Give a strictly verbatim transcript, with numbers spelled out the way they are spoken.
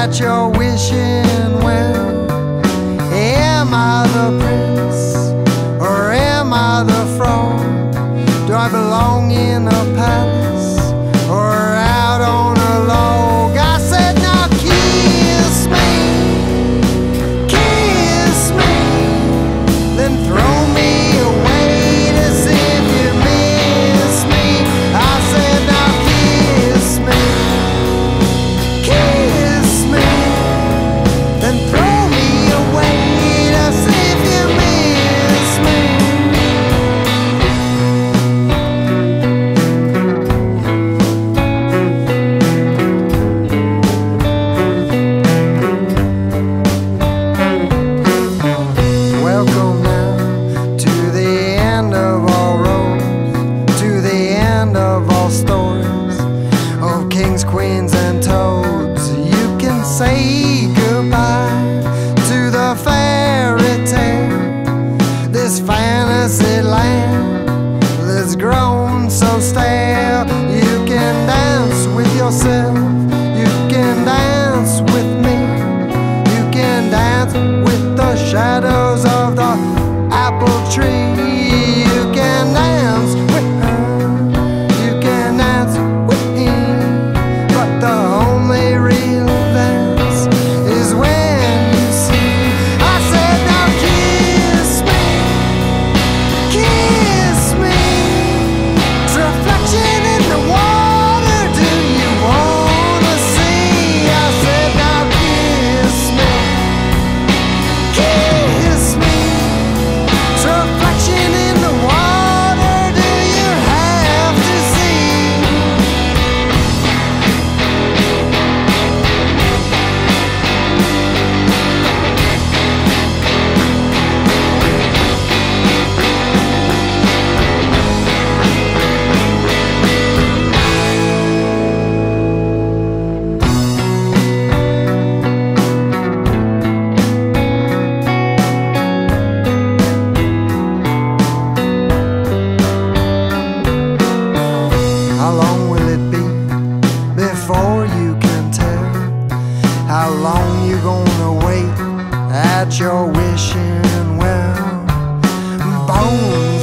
at your wishing well. Am I the prince or am I the frog? Do I belong in a palace or out on a log? I said now kiss me, kiss me, then throw me away to see if you miss me. I said now kiss me, kiss me, then throw me away to see if you miss me. Welcome now to the end of all roads, to the end of all stories of kings, queens, and toads. You can say goodbye to the fairy tale, this fantasy land that's grown so stale. You can dance with yourself, you can dance with me, you can dance with the shadows of the apple tree. You can dance with her, you can dance with him, but the only real dance is when you see. I said now kiss me, kiss me, it's a reflection in the water, do you wanna see? I said now kiss me, kiss me, it's a reflection in the water, do you have to see? How long will it be before you can tell? How long you gonna wait at your wishing well? Bone